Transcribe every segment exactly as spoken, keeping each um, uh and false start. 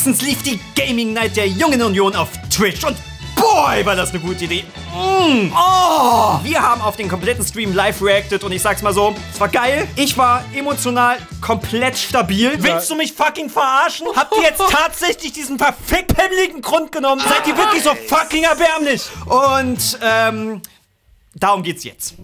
letztens lief die Gaming Night der Jungen Union auf Twitch und boy, war das eine gute Idee. Mm. Oh. Wir haben auf den kompletten Stream live reacted und ich sag's mal so, es war geil. Ich war emotional komplett stabil. Willst du mich fucking verarschen? Habt ihr jetzt tatsächlich diesen perfekt himmligen Grund genommen? Seid ihr wirklich so fucking erbärmlich? Und ähm, darum geht's jetzt.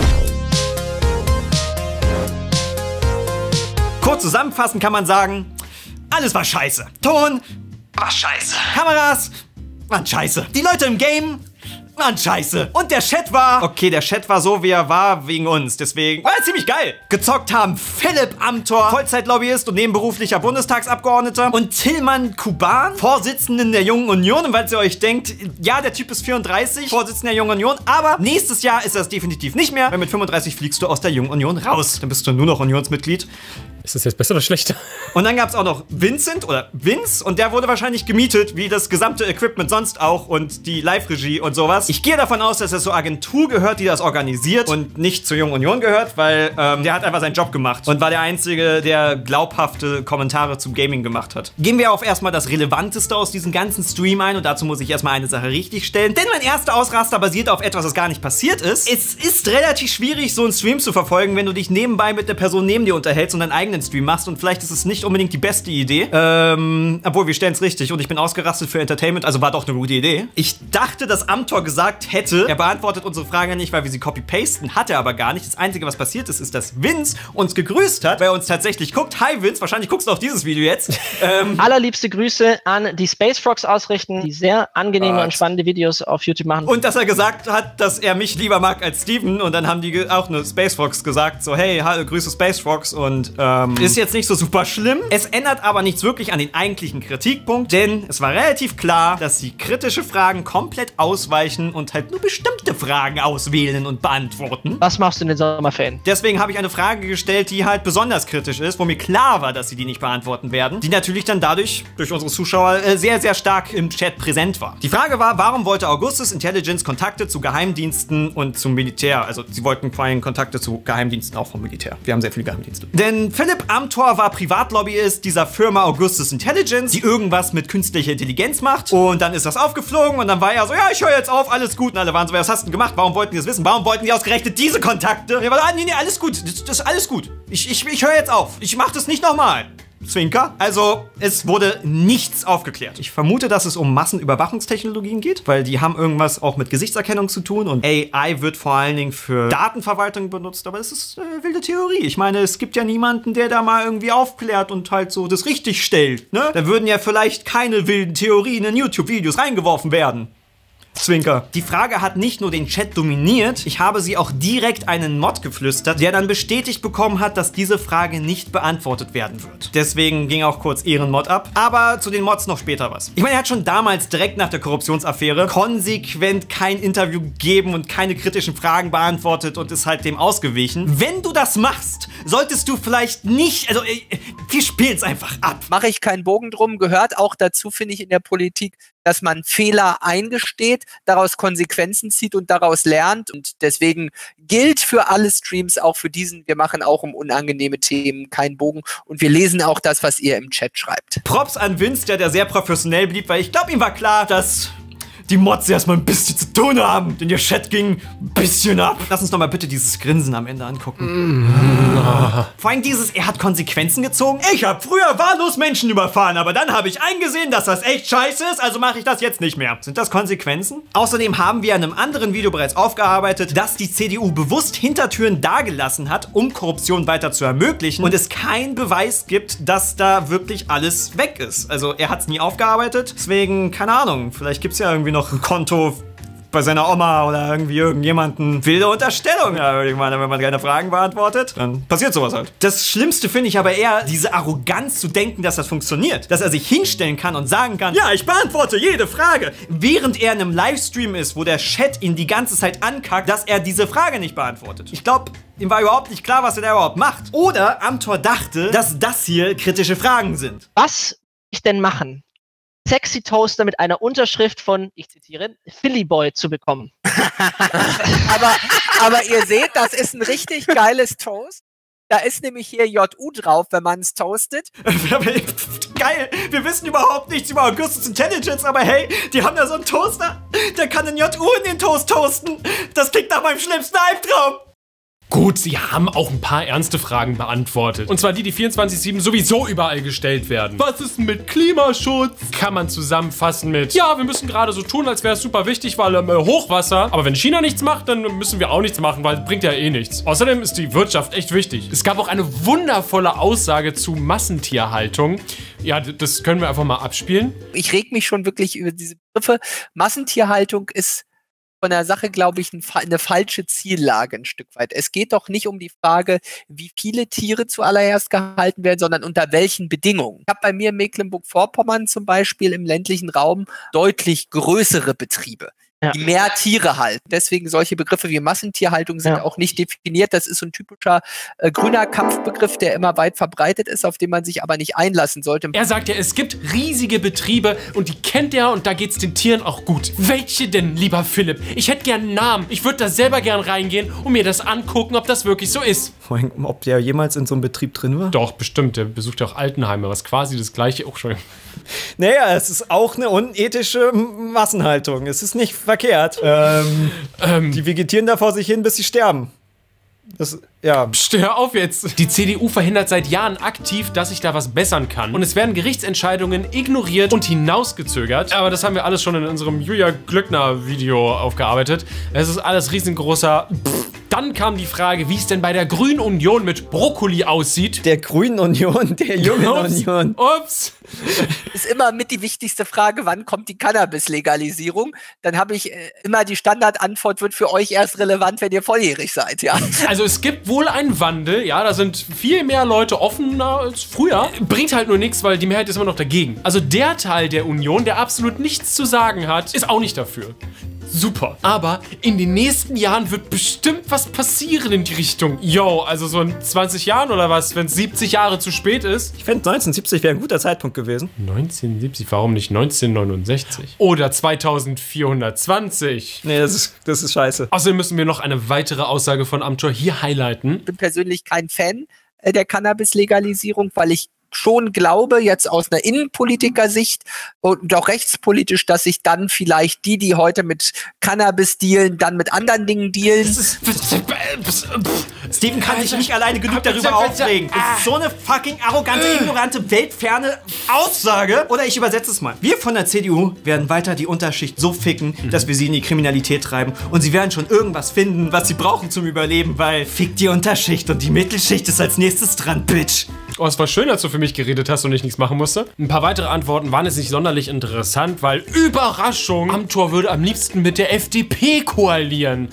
Kurz zusammenfassend kann man sagen, alles war scheiße. Ton war scheiße. Kameras waren scheiße. Die Leute im Game waren scheiße. Und der Chat war... Okay, der Chat war so, wie er war, wegen uns. Deswegen war er ziemlich geil. Gezockt haben Philipp Amthor, Vollzeitlobbyist und nebenberuflicher Bundestagsabgeordneter. Und Tillmann Kuban, Vorsitzenden der Jungen Union. Und falls ihr euch denkt, ja, der Typ ist vierunddreißig, Vorsitzender der Jungen Union. Aber nächstes Jahr ist das definitiv nicht mehr. Weil mit fünfunddreißig fliegst du aus der Jungen Union raus. Dann bist du nur noch Unionsmitglied. Ist das jetzt besser oder schlechter? Und dann gab es auch noch Vincent oder Vince und der wurde wahrscheinlich gemietet, wie das gesamte Equipment sonst auch und die Live-Regie und sowas. Ich gehe davon aus, dass er zur Agentur gehört, die das organisiert und nicht zur Jungen Union gehört, weil ähm, der hat einfach seinen Job gemacht und war der Einzige, der glaubhafte Kommentare zum Gaming gemacht hat. Gehen wir auf erstmal das Relevanteste aus diesem ganzen Stream ein und dazu muss ich erstmal eine Sache richtig stellen, denn mein erster Ausraster basiert auf etwas, das gar nicht passiert ist. Es ist relativ schwierig, so einen Stream zu verfolgen, wenn du dich nebenbei mit der Person neben dir unterhältst und deinen eigenen Stream machst und vielleicht ist es nicht unbedingt die beste Idee. Ähm, obwohl, wir stellen es richtig und ich bin ausgerastet für Entertainment, also war doch eine gute Idee. Ich dachte, dass Amthor gesagt hätte, er beantwortet unsere Frage nicht, weil wir sie copy-pasten, hat er aber gar nicht. Das Einzige, was passiert ist, ist, dass Vince uns gegrüßt hat, weil er uns tatsächlich guckt. Hi Vince, wahrscheinlich guckst du auch dieses Video jetzt. ähm, Allerliebste Grüße an die Space Frogs ausrichten, die sehr angenehme Gott. und spannende Videos auf YouTube machen. Und dass er gesagt hat, dass er mich lieber mag als Steven und dann haben die auch eine Space Frogs gesagt, so hey, hallo, Grüße Space Frogs und ähm, ist jetzt nicht so super schlimm. Es ändert aber nichts wirklich an den eigentlichen Kritikpunkt, denn es war relativ klar, dass sie kritische Fragen komplett ausweichen und halt nur bestimmte Fragen auswählen und beantworten. Was machst du in den Sommerferien? Deswegen habe ich eine Frage gestellt, die halt besonders kritisch ist, wo mir klar war, dass sie die nicht beantworten werden, die natürlich dann dadurch durch unsere Zuschauer äh, sehr, sehr stark im Chat präsent war. Die Frage war, warum wollte Augustus Intelligence Kontakte zu Geheimdiensten und zum Militär? Also sie wollten vor allem Kontakte zu Geheimdiensten auch vom Militär. Wir haben sehr viele Geheimdienste. Denn Philipp Amthor war Privatlobbyist dieser Firma Augustus Intelligence, die irgendwas mit künstlicher Intelligenz macht. Und dann ist das aufgeflogen und dann war er so, ja, ich höre jetzt auf, alles gut. Und alle waren so, was hast du denn gemacht? Warum wollten die das wissen? Warum wollten die ausgerechnet diese Kontakte? Und er war so, ah, nee, nee, alles gut. Das, das ist alles gut. Ich, ich, ich höre jetzt auf. Ich mache das nicht nochmal. Zwinker. Also, es wurde nichts aufgeklärt. Ich vermute, dass es um Massenüberwachungstechnologien geht, weil die haben irgendwas auch mit Gesichtserkennung zu tun und A I wird vor allen Dingen für Datenverwaltung benutzt, aber es ist eine wilde Theorie. Ich meine, es gibt ja niemanden, der da mal irgendwie aufklärt und halt so das richtig stellt, ne? Da würden ja vielleicht keine wilden Theorien in YouTube-Videos reingeworfen werden. Zwinker. Die Frage hat nicht nur den Chat dominiert, ich habe sie auch direkt einen Mod geflüstert, der dann bestätigt bekommen hat, dass diese Frage nicht beantwortet werden wird. Deswegen ging auch kurz Ehrenmod ab. Aber zu den Mods noch später was. Ich meine, er hat schon damals direkt nach der Korruptionsaffäre konsequent kein Interview gegeben und keine kritischen Fragen beantwortet und ist halt dem ausgewichen. Wenn du das machst, solltest du vielleicht nicht, also wir spielen es einfach ab. Mache ich keinen Bogen drum, gehört auch dazu, finde ich, in der Politik, dass man Fehler eingesteht, daraus Konsequenzen zieht und daraus lernt. Und deswegen gilt für alle Streams, auch für diesen, wir machen auch um unangenehme Themen keinen Bogen. Und wir lesen auch das, was ihr im Chat schreibt. Props an Vince, der da sehr professionell blieb, weil ich glaube, ihm war klar, dass die Mods erstmal ein bisschen zu tun haben, denn der Chat ging ein bisschen ab. Lass uns doch mal bitte dieses Grinsen am Ende angucken. Mm. Vor allem dieses, er hat Konsequenzen gezogen. Ich habe früher wahllos Menschen überfahren, aber dann habe ich eingesehen, dass das echt scheiße ist, also mache ich das jetzt nicht mehr. Sind das Konsequenzen? Außerdem haben wir in einem anderen Video bereits aufgearbeitet, dass die C D U bewusst Hintertüren dagelassen hat, um Korruption weiter zu ermöglichen und es keinen Beweis gibt, dass da wirklich alles weg ist. Also er hat es nie aufgearbeitet, deswegen, keine Ahnung, vielleicht gibt es ja irgendwie noch ein Konto bei seiner Oma oder irgendwie irgendjemanden. Wilde Unterstellung. Ja, irgendwann, wenn man keine Fragen beantwortet, dann passiert sowas halt. Das Schlimmste finde ich aber eher, diese Arroganz zu denken, dass das funktioniert. Dass er sich hinstellen kann und sagen kann, ja, ich beantworte jede Frage. Während er in einem Livestream ist, wo der Chat ihn die ganze Zeit ankackt, dass er diese Frage nicht beantwortet. Ich glaube, ihm war überhaupt nicht klar, was er da überhaupt macht. Oder Amthor dachte, dass das hier kritische Fragen sind. Was ich denn machen? Sexy Toaster mit einer Unterschrift von, ich zitiere, Philly Boy zu bekommen. aber, aber ihr seht, das ist ein richtig geiles Toast. Da ist nämlich hier J U drauf, wenn man es toastet. Geil, wir wissen überhaupt nichts über Augustus Intelligence, aber hey, die haben da so einen Toaster, der kann den J U in den Toast toasten. Das klingt nach meinem schlimmsten Albtraum. Gut, sie haben auch ein paar ernste Fragen beantwortet. Und zwar die, die vierundzwanzig sieben sowieso überall gestellt werden. Was ist mit Klimaschutz? Kann man zusammenfassen mit, ja, wir müssen gerade so tun, als wäre es super wichtig, weil ähm, Hochwasser. Aber wenn China nichts macht, dann müssen wir auch nichts machen, weil es bringt ja eh nichts. Außerdem ist die Wirtschaft echt wichtig. Es gab auch eine wundervolle Aussage zu Massentierhaltung. Ja, das können wir einfach mal abspielen. Ich reg mich schon wirklich über diese Begriffe. Massentierhaltung ist von der Sache, glaube ich, eine falsche Ziellage ein Stück weit. Es geht doch nicht um die Frage, wie viele Tiere zuallererst gehalten werden, sondern unter welchen Bedingungen. Ich habe bei mir in Mecklenburg-Vorpommern zum Beispiel im ländlichen Raum deutlich größere Betriebe, ja, die mehr Tiere halten. Deswegen solche Begriffe wie Massentierhaltung sind ja auch nicht definiert. Das ist so ein typischer äh, grüner Kampfbegriff, der immer weit verbreitet ist, auf den man sich aber nicht einlassen sollte. Er sagt ja, es gibt riesige Betriebe und die kennt er und da geht's den Tieren auch gut. Welche denn, lieber Philipp? Ich hätte gern einen Namen. Ich würde da selber gern reingehen und mir das angucken, ob das wirklich so ist. Ob der jemals in so einem Betrieb drin war? Doch, bestimmt. Der besucht ja auch Altenheime, was quasi das gleiche auch schon. Naja, es ist auch eine unethische Massenhaltung. Es ist nicht verkehrt. Ähm, ähm, die vegetieren da vor sich hin, bis sie sterben. Das, ja. Psst, hör auf jetzt. Die C D U verhindert seit Jahren aktiv, dass sich da was bessern kann. Und es werden Gerichtsentscheidungen ignoriert und hinausgezögert. Aber das haben wir alles schon in unserem Julia Glöckner-Video aufgearbeitet. Es ist alles riesengroßer Pff. Dann kam die Frage, wie es denn bei der Grünen Union mit Brokkoli aussieht. Der Grünen Union, der Jungen Union. Ups. Ist immer mit die wichtigste Frage, wann kommt die Cannabis-Legalisierung? Dann habe ich äh, immer die Standardantwort, wird für euch erst relevant, wenn ihr volljährig seid, ja. Also es gibt wohl einen Wandel, ja, da sind viel mehr Leute offener als früher. Bringt halt nur nichts, weil die Mehrheit ist immer noch dagegen. Also der Teil der Union, der absolut nichts zu sagen hat, ist auch nicht dafür. Super. Aber in den nächsten Jahren wird bestimmt was passieren in die Richtung. Yo, also so in zwanzig Jahren oder was, wenn es siebzig Jahre zu spät ist. Ich fände neunzehnhundertsiebzig wäre ein guter Zeitpunkt gewesen. neunzehnhundertsiebzig? Warum nicht neunzehnhundertneunundsechzig? Oder zweitausendvierhundertzwanzig? Nee, das ist, das ist scheiße. Außerdem müssen wir noch eine weitere Aussage von Amthor hier highlighten. Ich bin persönlich kein Fan äh, der Cannabis-Legalisierung, weil ich schon glaube, jetzt aus einer Innenpolitiker-Sicht und auch rechtspolitisch, dass sich dann vielleicht die, die heute mit Cannabis dealen, dann mit anderen Dingen dealen. Steven kann sich nicht alleine genug darüber aufregen. Das ist so eine fucking arrogante, ignorante, weltferne Aussage. Oder ich übersetze es mal. Wir von der C D U werden weiter die Unterschicht so ficken, mhm. dass wir sie in die Kriminalität treiben. Und sie werden schon irgendwas finden, was sie brauchen zum Überleben, weil fick die Unterschicht und die Mittelschicht ist als nächstes dran, Bitch. Oh, es war schön, dass du für mich geredet hast und ich nichts machen musste. Ein paar weitere Antworten waren jetzt nicht sonderlich interessant, weil Überraschung, Amthor würde am liebsten mit der F D P koalieren.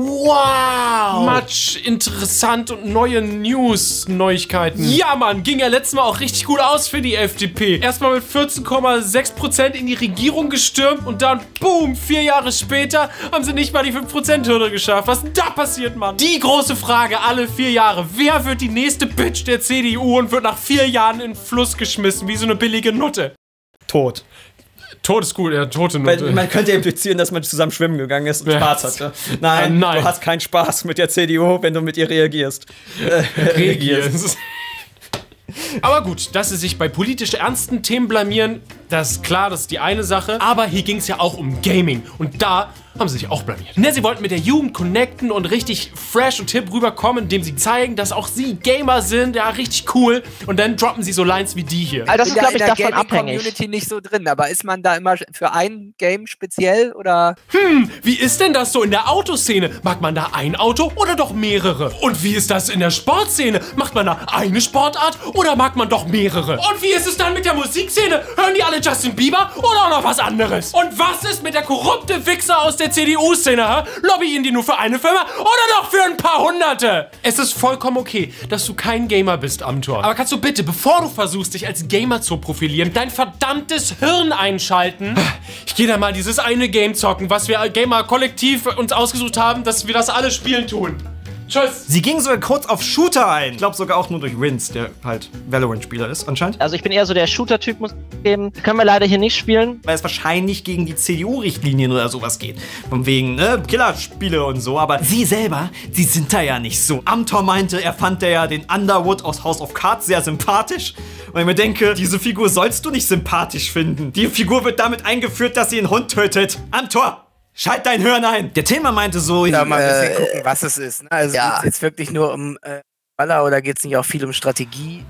Wow! Much interessant und neue News, Neuigkeiten. Ja, Mann, ging ja letztes Mal auch richtig gut aus für die F D P. Erstmal mit vierzehn Komma sechs Prozent in die Regierung gestürmt und dann, boom, vier Jahre später haben sie nicht mal die fünf Prozent Hürde geschafft. Was denn da passiert, Mann? Die große Frage alle vier Jahre. Wer wird die nächste Bitch der C D U und wird nach vier Jahren in den Fluss geschmissen, wie so eine billige Nutte? Tot. Tot ist gut, ja, tote Nutte. Weil man könnte implizieren, dass man zusammen schwimmen gegangen ist und ja. Spaß hatte. Nein, äh, nein, du hast keinen Spaß mit der C D U, wenn du mit ihr reagierst. Äh, reagierst. Aber gut, dass sie sich bei politisch ernsten Themen blamieren, das ist klar, das ist die eine Sache. Aber hier ging es ja auch um Gaming. Und da haben sie sich auch blamiert. Ne, sie wollten mit der Jugend connecten und richtig fresh und hip rüberkommen, indem sie zeigen, dass auch sie Gamer sind. Ja, richtig cool. Und dann droppen sie so Lines wie die hier. Also das ist, glaube ich, davon abhängig. Ich bin in der Community nicht so drin, aber ist man da immer für ein Game speziell oder? Hm, wie ist denn das so in der Autoszene? Mag man da ein Auto oder doch mehrere? Und wie ist das in der Sportszene? Macht man da eine Sportart oder mag man doch mehrere? Und wie ist es dann mit der Musikszene? Hören die alle Justin Bieber oder auch noch was anderes? Und was ist mit der korrupte Wichser aus der C D U-Szene? Ha? Lobbyin die nur für eine Firma oder noch für ein paar Hunderte? Es ist vollkommen okay, dass du kein Gamer bist, Amthor. Aber kannst du bitte, bevor du versuchst, dich als Gamer zu profilieren, dein verdammtes Hirn einschalten? Ich gehe da mal dieses eine Game zocken, was wir Gamer-Kollektiv uns ausgesucht haben, dass wir das alle spielen tun. Tschüss. Sie ging sogar kurz auf Shooter ein. Ich glaube sogar auch nur durch Vince, der halt Valorant-Spieler ist anscheinend. Also ich bin eher so der Shooter-Typ, muss ich geben. Können wir leider hier nicht spielen. Weil es wahrscheinlich gegen die C D U-Richtlinien oder sowas geht. Von wegen, ne, Killerspiele und so. Aber sie selber, sie sind da ja nicht so. Amtor meinte, er fand der ja den Underwood aus House of Cards sehr sympathisch. Und ich mir denke, diese Figur sollst du nicht sympathisch finden. Die Figur wird damit eingeführt, dass sie einen Hund tötet. Amtor! Schalt dein Hirn ein! Der Thema meinte so... Da mal ein bisschen Äh, gucken, was es ist. Ne? Also ja. geht es jetzt wirklich nur um äh, Baller oder geht es nicht auch viel um Strategie?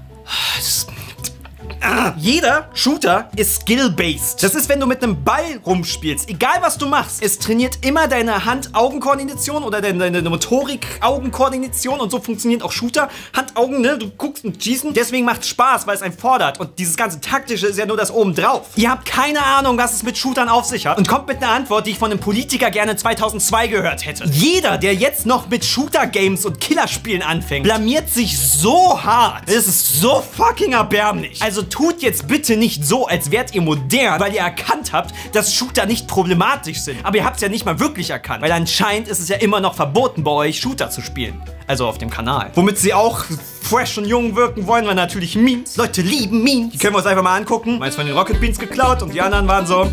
Ah, jeder Shooter ist skill-based. Das ist, wenn du mit einem Ball rumspielst. Egal, was du machst. Es trainiert immer deine Hand-Augen-Koordination oder deine, deine Motorik-Augen-Koordination. Und so funktioniert auch Shooter. Hand-Augen, ne? Du guckst und schießen. Deswegen macht es Spaß, weil es einen fordert. Und dieses ganze Taktische ist ja nur das obendrauf. Ihr habt keine Ahnung, was es mit Shootern auf sich hat. Und kommt mit einer Antwort, die ich von einem Politiker gerne zweitausendzwei gehört hätte. Jeder, der jetzt noch mit Shooter-Games und Killerspielen anfängt, blamiert sich so hart. Es ist so fucking erbärmlich. Also tut jetzt bitte nicht so, als wärt ihr modern, weil ihr erkannt habt, dass Shooter nicht problematisch sind. Aber ihr habt es ja nicht mal wirklich erkannt, weil anscheinend ist es ja immer noch verboten bei euch, Shooter zu spielen. Also auf dem Kanal. Womit sie auch fresh und jung wirken wollen, war natürlich Memes. Leute lieben Memes. Die können wir uns einfach mal angucken. Meins von den Rocket Beans geklaut und die anderen waren so...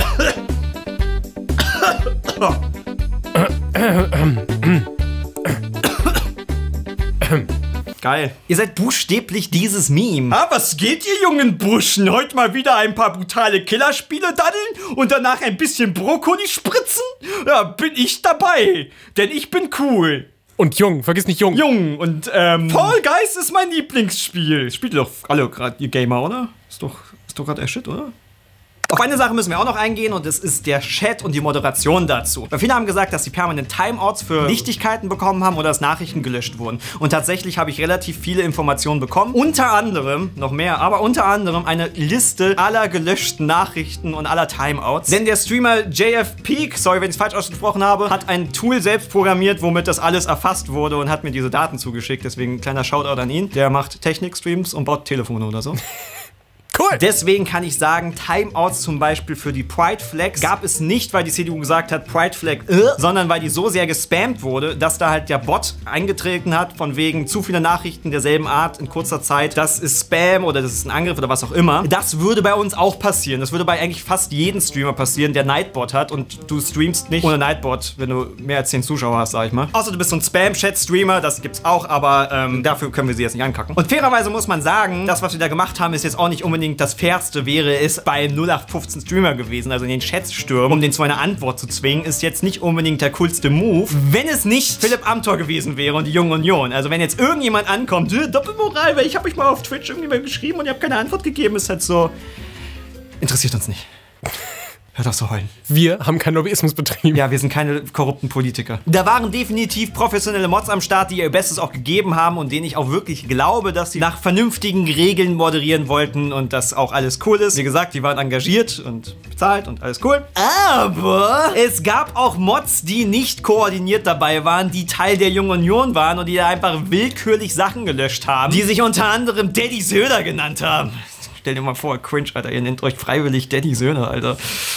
Geil. Ihr seid buchstäblich dieses Meme. Ah, was geht, ihr jungen Burschen? Heute mal wieder ein paar brutale Killerspiele daddeln und danach ein bisschen Brokkoli spritzen? Ja, bin ich dabei. Denn ich bin cool. Und jung, vergiss nicht jung. Jung und, ähm... Fall Guys ist mein Lieblingsspiel. Spielt ihr doch alle gerade, ihr Gamer, oder? Ist doch, ist doch gerade der Shit, oder? Auf eine Sache müssen wir auch noch eingehen und das ist der Chat und die Moderation dazu. Weil viele haben gesagt, dass sie permanent Timeouts für Nichtigkeiten bekommen haben oder dass Nachrichten gelöscht wurden. Und tatsächlich habe ich relativ viele Informationen bekommen. Unter anderem, noch mehr, aber unter anderem eine Liste aller gelöschten Nachrichten und aller Timeouts. Denn der Streamer J F Peak, sorry, wenn ich es falsch ausgesprochen habe, hat ein Tool selbst programmiert, womit das alles erfasst wurde und hat mir diese Daten zugeschickt. Deswegen ein kleiner Shoutout an ihn. Der macht Technik-Streams und baut Telefone oder so. Cool. Deswegen kann ich sagen, Timeouts zum Beispiel für die Pride Flags gab es nicht, weil die C D U gesagt hat, Pride Flag, äh, sondern weil die so sehr gespammt wurde, dass da halt der Bot eingetreten hat, von wegen zu viele Nachrichten derselben Art in kurzer Zeit. Das ist Spam oder das ist ein Angriff oder was auch immer. Das würde bei uns auch passieren. Das würde bei eigentlich fast jedem Streamer passieren, der Nightbot hat und du streamst nicht ohne Nightbot, wenn du mehr als zehn Zuschauer hast, sag ich mal. Außer du bist so ein Spam-Chat-Streamer, das gibt's auch, aber ähm, dafür können wir sie jetzt nicht ankacken. Und fairerweise muss man sagen, das, was wir da gemacht haben, ist jetzt auch nicht unbedingt das Fairste. Wäre es bei null acht fünfzehn Streamer gewesen, also in den Chats stürmen, um den zu einer Antwort zu zwingen, ist jetzt nicht unbedingt der coolste Move, wenn es nicht Philipp Amthor gewesen wäre und die Junge Union. Also wenn jetzt irgendjemand ankommt, Doppelmoral, weil ich habe euch mal auf Twitch irgendjemand geschrieben und ihr habt keine Antwort gegeben, ist halt so, interessiert uns nicht. Hört auf zu heulen. Wir haben keinen Lobbyismus betrieben. Ja, wir sind keine korrupten Politiker. Da waren definitiv professionelle Mods am Start, die ihr Bestes auch gegeben haben und denen ich auch wirklich glaube, dass sie nach vernünftigen Regeln moderieren wollten und dass auch alles cool ist. Wie gesagt, die waren engagiert und bezahlt und alles cool. Aber es gab auch Mods, die nicht koordiniert dabei waren, die Teil der Jungen Union waren und die da einfach willkürlich Sachen gelöscht haben, die sich unter anderem Daddy Söder genannt haben. Stell dir mal vor, cringe, Alter, ihr nennt euch freiwillig Daddy Söder, Alter.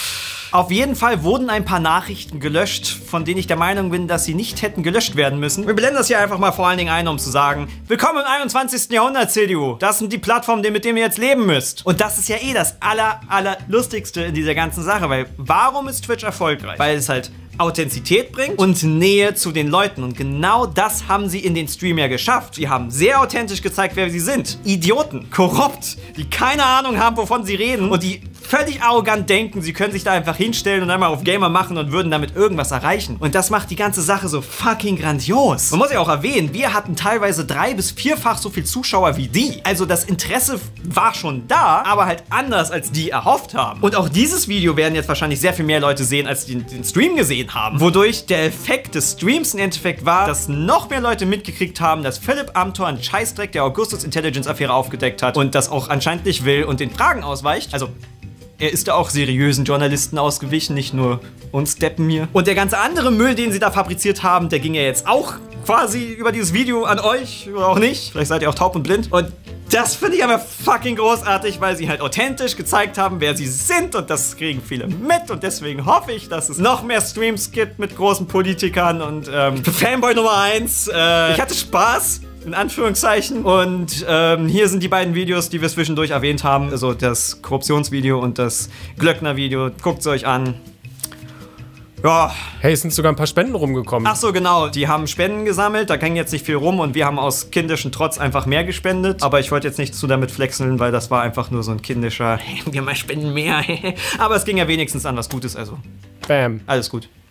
Auf jeden Fall wurden ein paar Nachrichten gelöscht, von denen ich der Meinung bin, dass sie nicht hätten gelöscht werden müssen. Wir blenden das hier einfach mal vor allen Dingen ein, um zu sagen, willkommen im einundzwanzigsten Jahrhundert, C D U. Das sind die Plattformen, mit denen ihr jetzt leben müsst. Und das ist ja eh das aller, aller Lustigste in dieser ganzen Sache, weil warum ist Twitch erfolgreich? Weil es halt Authentizität bringt und Nähe zu den Leuten. Und genau das haben sie in den Stream ja geschafft. Sie haben sehr authentisch gezeigt, wer sie sind. Idioten, korrupt, die keine Ahnung haben, wovon sie reden und die völlig arrogant denken, sie können sich da einfach hinstellen und einmal auf Gamer machen und würden damit irgendwas erreichen. Und das macht die ganze Sache so fucking grandios. Man muss ja auch erwähnen, wir hatten teilweise drei- bis vierfach so viel Zuschauer wie die. Also das Interesse war schon da, aber halt anders, als die erhofft haben. Und auch dieses Video werden jetzt wahrscheinlich sehr viel mehr Leute sehen, als die den Stream gesehen haben. Wodurch der Effekt des Streams im Endeffekt war, dass noch mehr Leute mitgekriegt haben, dass Philipp Amthor einen Scheißdreck der Augustus Intelligence Affäre aufgedeckt hat und das auch anscheinend nicht will und den Fragen ausweicht. Also er ist da auch seriösen Journalisten ausgewichen, nicht nur uns Deppen hier. Und der ganze andere Müll, den sie da fabriziert haben, der ging ja jetzt auch quasi über dieses Video an euch oder auch nicht. Vielleicht seid ihr auch taub und blind. Und Das finde ich aber fucking großartig, weil sie halt authentisch gezeigt haben, wer sie sind und das kriegen viele mit und deswegen hoffe ich, dass es noch mehr Streams gibt mit großen Politikern und ähm, Fanboy Nummer eins. Äh, ich hatte Spaß. In Anführungszeichen. Und ähm, hier sind die beiden Videos, die wir zwischendurch erwähnt haben. Also das Korruptionsvideo und das Glöckner-Video. Guckt es euch an. Ja. Hey, es sind sogar ein paar Spenden rumgekommen. Ach so, genau. Die haben Spenden gesammelt. Da ging jetzt nicht viel rum. Und wir haben aus kindischem Trotz einfach mehr gespendet. Aber ich wollte jetzt nicht zu damit flexeln, weil das war einfach nur so ein kindischer wir mal spenden mehr. Aber es ging ja wenigstens an was Gutes. Also, Bam. alles gut.